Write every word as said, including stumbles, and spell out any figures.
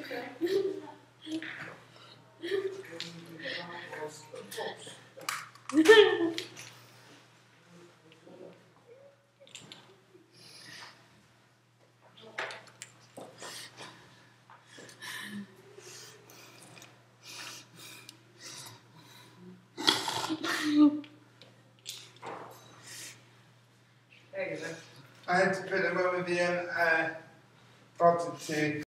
I had to put them on with the um, uh, bottom too.